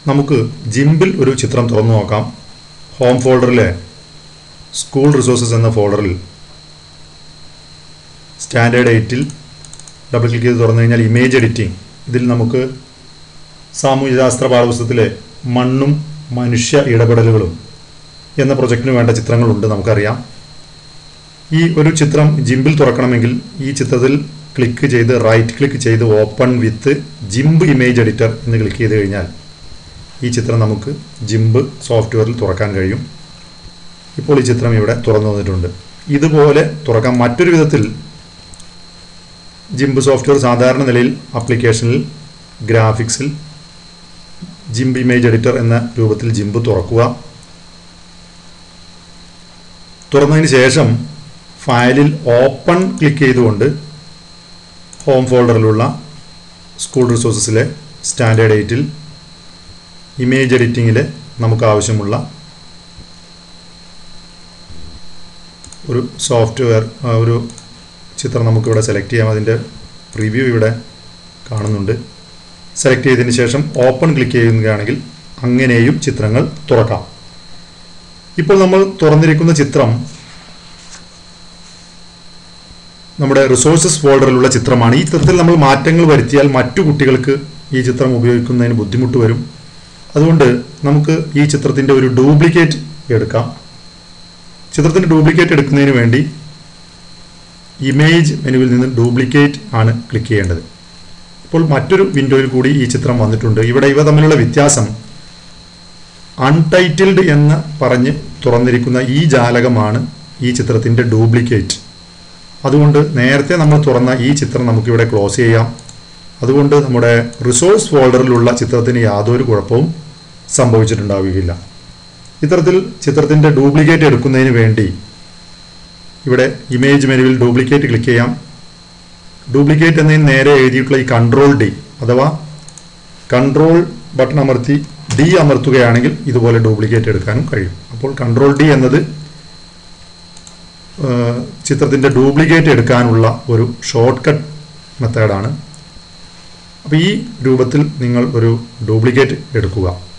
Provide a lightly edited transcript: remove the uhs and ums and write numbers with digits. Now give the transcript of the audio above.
നമുക്ക് ജിംബിൽ ഒരു ചിത്രം തുറന്നു നോക്കാം. ഹോം ഫോൾഡറിലെ സ്കൂൾ റിസോഴ്സസ് എന്ന ഫോൾഡറിൽ സ്റ്റാൻഡേർഡ് 8-ൽ ഡബിൾ ക്ലിക്ക് ചെയ്ത് തുറന്നു കഴിഞ്ഞാൽ ഇമേജ് എഡിറ്റിംഗ്, ഇതിൽ നമുക്ക് സാമൂഹ്യശാസ്ത്ര പാഠപുസ്തകത്തിലെ മണ്ണും മനുഷ്യ ഇടപെടലുകളും എന്ന പ്രൊജക്റ്റിന് വേണ്ട ചിത്രങ്ങളുണ്ട്. നമുക്കറിയാം, ഈ ഒരു ചിത്രം ജിംബിൽ തുറക്കണമെങ്കിൽ ഈ ചിത്രത്തിൽ ക്ലിക്ക് ചെയ്ത് റൈറ്റ് ക്ലിക്ക് ചെയ്ത് open with GIMP image editor എന്ന് ക്ലിക്ക് ചെയ്ത് കഴിഞ്ഞാൽ ഈ ചിത്രം നമുക്ക് ജിംബ് സോഫ്റ്റ്വെയറിൽ തുറക്കാൻ കഴിയും. ഇപ്പോൾ ഈ ചിത്രം ഇവിടെ തുറന്നു വന്നിട്ടുണ്ട്. ഇതുപോലെ തുറക്കാം. മറ്റൊരു വിധത്തിൽ ജിംബ് സോഫ്റ്റ്വെയർ സാധാരണ നിലയിൽ ആപ്ലിക്കേഷനിൽ ഗ്രാഫിക്സിൽ ജിംബ് ഇമേജ് എഡിറ്റർ എന്ന രൂപത്തിൽ ജിംബ് തുറക്കുക. തുറന്നതിന് ശേഷം ഫയലിൽ ഓപ്പൺ ക്ലിക്ക് ചെയ്തുകൊണ്ട് ഹോം ഫോൾഡറിലുള്ള സ്കൂൾ റിസോഴ്സസിലെ സ്റ്റാൻഡേർഡ് 8-ൽ ഇമേജ് എഡിറ്റിങ്ങിൽ നമുക്ക് ആവശ്യമുള്ള ഒരു സോഫ്റ്റ്വെയർ ഒരു ചിത്രം നമുക്കിവിടെ സെലക്ട് ചെയ്യാം. അതിൻ്റെ പ്രിവ്യൂ ഇവിടെ കാണുന്നുണ്ട്. സെലക്ട് ചെയ്തതിന് ശേഷം ഓപ്പൺ ക്ലിക്ക് ചെയ്യുകയാണെങ്കിൽ അങ്ങനെയും ചിത്രങ്ങൾ തുറക്കാം. ഇപ്പോൾ നമ്മൾ തുറന്നിരിക്കുന്ന ചിത്രം നമ്മുടെ റിസോഴ്സസ് ഫോൾഡറിലുള്ള ചിത്രമാണ്. ഈ ചിത്രത്തിൽ നമ്മൾ മാറ്റങ്ങൾ വരുത്തിയാൽ മറ്റു കുട്ടികൾക്ക് ഈ ചിത്രം ഉപയോഗിക്കുന്നതിന് ബുദ്ധിമുട്ട് വരും. അതുകൊണ്ട് നമുക്ക് ഈ ചിത്രത്തിൻ്റെ ഒരു ഡ്യൂപ്ലിക്കേറ്റ് എടുക്കാം. ചിത്രത്തിൻ്റെ ഡ്യൂപ്ലിക്കേറ്റ് എടുക്കുന്നതിന് വേണ്ടി ഇമേജ് മെനുവിൽ നിന്ന് ഡ്യൂപ്ലിക്കേറ്റ് ആണ് ക്ലിക്ക് ചെയ്യേണ്ടത്. ഇപ്പോൾ മറ്റൊരു വിൻഡോയിൽ കൂടി ഈ ചിത്രം വന്നിട്ടുണ്ട്. ഇവിടെ ഇവ തമ്മിലുള്ള വ്യത്യാസം അൺടൈറ്റിൽഡ് എന്ന് പറഞ്ഞ് തുറന്നിരിക്കുന്ന ഈ ജാലകമാണ് ഈ ചിത്രത്തിൻ്റെ ഡ്യൂപ്ലിക്കേറ്റ്. അതുകൊണ്ട് നേരത്തെ നമ്മൾ തുറന്ന ഈ ചിത്രം നമുക്കിവിടെ ക്ലോസ് ചെയ്യാം. അതുകൊണ്ട് നമ്മുടെ റിസോഴ്സ് ഫോൾഡറിലുള്ള ചിത്രത്തിന് യാതൊരു കുഴപ്പവും സംഭവിച്ചിട്ടുണ്ടാവുകയില്ല. ഇത്തരത്തിൽ ചിത്രത്തിൻ്റെ ഡ്യൂപ്ലിക്കേറ്റ് എടുക്കുന്നതിന് വേണ്ടി ഇവിടെ ഇമേജ് മെനുവിൽ ഡ്യൂപ്ലിക്കേറ്റ് ക്ലിക്ക് ചെയ്യാം. ഡ്യൂപ്ലിക്കേറ്റ് എന്നതിന് നേരെ എഴുതിയിട്ടുള്ള ഈ Ctrl+D അഥവാ കൺട്രോൾ ബട്ടൺ അമർത്തി D അമർത്തുകയാണെങ്കിൽ ഇതുപോലെ ഡ്യൂപ്ലിക്കേറ്റ് എടുക്കാനും കഴിയും. അപ്പോൾ Ctrl+D എന്നത് ചിത്രത്തിൻ്റെ ഡ്യൂപ്ലിക്കേറ്റ് എടുക്കാനുള്ള ഒരു ഷോർട്ട് കട്ട് മെത്തേഡാണ്. അപ്പോൾ ഈ രൂപത്തിൽ നിങ്ങൾ ഒരു ഡ്യൂപ്ലിക്കേറ്റ് എടുക്കുക.